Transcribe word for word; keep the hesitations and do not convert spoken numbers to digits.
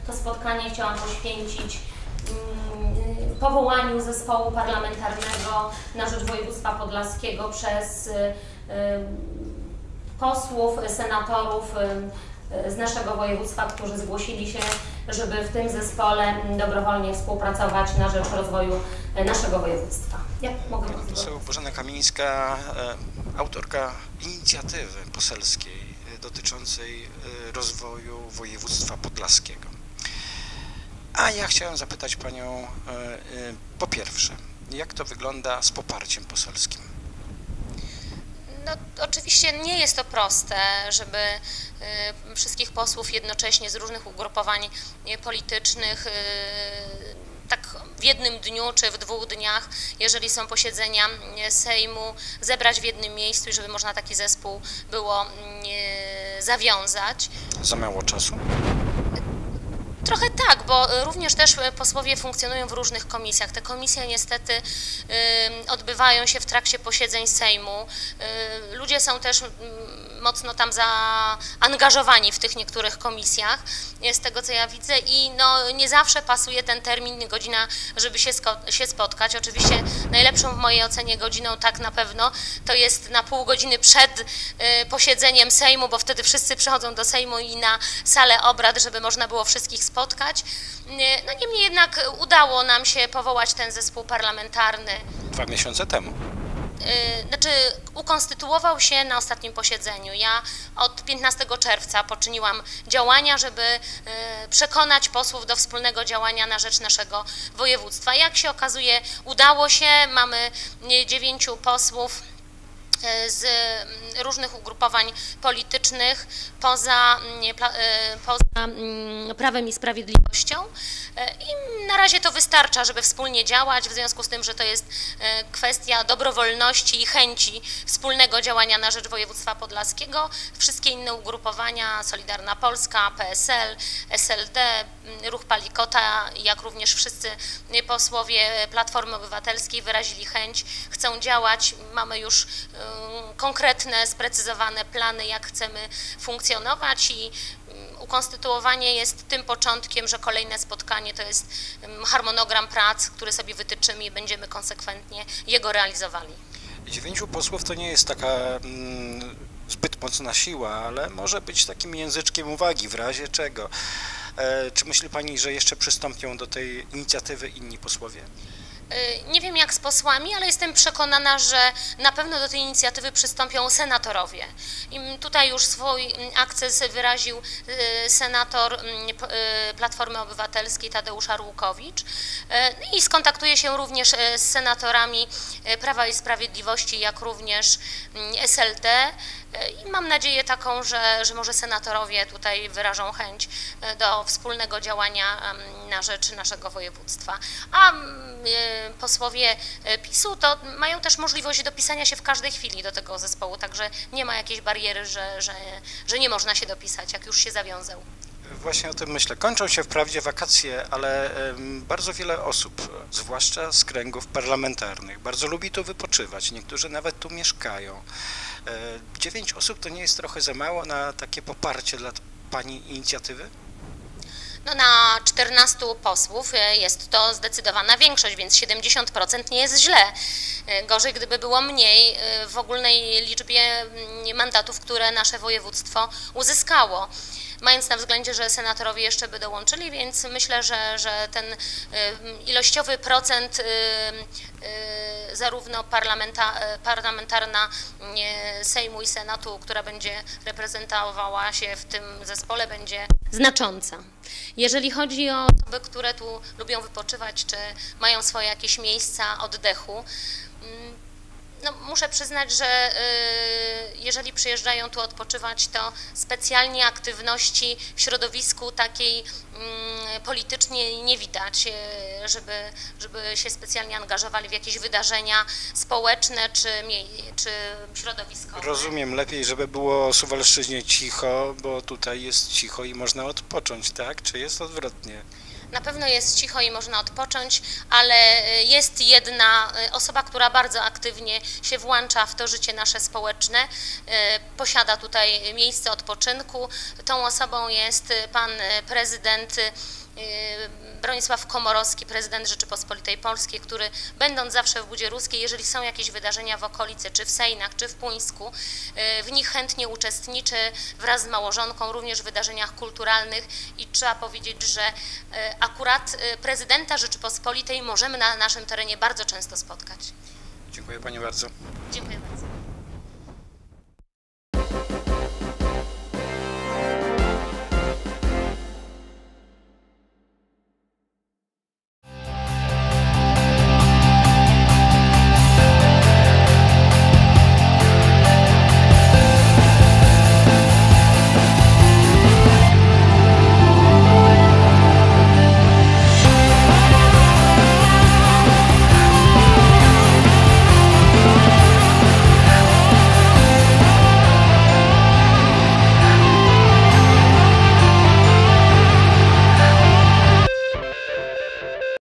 to spotkanie chciałam poświęcić powołaniu zespołu parlamentarnego na rzecz województwa podlaskiego przez posłów, senatorów z naszego województwa, którzy zgłosili się, żeby w tym zespole dobrowolnie współpracować na rzecz rozwoju naszego województwa. Jak mogę Pani poseł Bożena Kamińska, autorka inicjatywy poselskiej dotyczącej rozwoju województwa podlaskiego. A ja chciałem zapytać Panią po pierwsze, jak to wygląda z poparciem poselskim? No, oczywiście nie jest to proste, żeby y, wszystkich posłów jednocześnie z różnych ugrupowań y, politycznych y, tak w jednym dniu czy w dwóch dniach, jeżeli są posiedzenia Sejmu, zebrać w jednym miejscu i żeby można taki zespół było y, zawiązać. Za mało czasu? Trochę tak, bo również też posłowie funkcjonują w różnych komisjach. Te komisje niestety y, odbywają się w trakcie posiedzeń Sejmu. Y, ludzie są też y, mocno tam zaangażowani w tych niektórych komisjach, z tego co ja widzę, i no, nie zawsze pasuje ten termin, godzina, żeby się, się spotkać. Oczywiście najlepszą w mojej ocenie godziną tak na pewno to jest na pół godziny przed y, posiedzeniem Sejmu, bo wtedy wszyscy przychodzą do Sejmu i na salę obrad, żeby można było wszystkich spotkać. No niemniej jednak udało nam się powołać ten zespół parlamentarny. Dwa miesiące temu. Znaczy ukonstytuował się na ostatnim posiedzeniu. Ja od piętnastego czerwca poczyniłam działania, żeby przekonać posłów do wspólnego działania na rzecz naszego województwa. Jak się okazuje, udało się. Mamy dziewięciu posłów z różnych ugrupowań politycznych poza, poza Prawem i Sprawiedliwością i na razie to wystarcza, żeby wspólnie działać, w związku z tym, że to jest kwestia dobrowolności i chęci wspólnego działania na rzecz województwa podlaskiego. Wszystkie inne ugrupowania, Solidarna Polska, P S L, S L D, Ruch Palikota, jak również wszyscy posłowie Platformy Obywatelskiej wyrazili chęć, chcą działać. Mamy już konkretne, sprecyzowane plany, jak chcemy funkcjonować, i ukonstytuowanie jest tym początkiem, że kolejne spotkanie to jest harmonogram prac, który sobie wytyczymy i będziemy konsekwentnie jego realizowali. Dziewięciu posłów to nie jest taka mm, zbyt mocna siła, ale może być takim języczkiem uwagi w razie czego. E, czy myśli Pani, że jeszcze przystąpią do tej inicjatywy inni posłowie? Nie wiem jak z posłami, ale jestem przekonana, że na pewno do tej inicjatywy przystąpią senatorowie. I tutaj już swój akces wyraził senator Platformy Obywatelskiej Tadeusz Arłukowicz i skontaktuje się również z senatorami Prawa i Sprawiedliwości, jak również S L D. I mam nadzieję taką, że, że może senatorowie tutaj wyrażą chęć do wspólnego działania na rzecz naszego województwa. A posłowie PiSu to mają też możliwość dopisania się w każdej chwili do tego zespołu, także nie ma jakiejś bariery, że, że, że nie można się dopisać, jak już się zawiązał. Właśnie o tym myślę. Kończą się wprawdzie wakacje, ale bardzo wiele osób, zwłaszcza z kręgów parlamentarnych, bardzo lubi tu wypoczywać. Niektórzy nawet tu mieszkają. Dziewięć osób to nie jest trochę za mało na takie poparcie dla Pani inicjatywy? No na czternastu posłów jest to zdecydowana większość, więc siedemdziesiąt procent nie jest źle. Gorzej, gdyby było mniej w ogólnej liczbie mandatów, które nasze województwo uzyskało. Mając na względzie, że senatorowie jeszcze by dołączyli, więc myślę, że, że ten ilościowy procent zarówno parlamenta, parlamentarna Sejmu i Senatu, która będzie reprezentowała się w tym zespole, będzie znacząca. Jeżeli chodzi o osoby, które tu lubią wypoczywać, czy mają swoje jakieś miejsca oddechu, no, muszę przyznać, że y, jeżeli przyjeżdżają tu odpoczywać, to specjalnie aktywności w środowisku takiej y, politycznie nie widać, y, żeby, żeby się specjalnie angażowali w jakieś wydarzenia społeczne czy, czy środowiskowe. Rozumiem, lepiej, żeby było o Suwalszczyźnie cicho, bo tutaj jest cicho i można odpocząć, tak? Czy jest odwrotnie? Na pewno jest cicho i można odpocząć, ale jest jedna osoba, która bardzo aktywnie się włącza w to życie nasze społeczne. Posiada tutaj miejsce odpoczynku. Tą osobą jest pan prezydent Bronisław Komorowski, prezydent Rzeczypospolitej Polskiej, który będąc zawsze w Budzie Ruskiej, jeżeli są jakieś wydarzenia w okolicy, czy w Sejnach, czy w Puńsku, w nich chętnie uczestniczy wraz z małżonką, również w wydarzeniach kulturalnych i trzeba powiedzieć, że akurat prezydenta Rzeczypospolitej możemy na naszym terenie bardzo często spotkać. Dziękuję Pani bardzo. Dziękuję bardzo.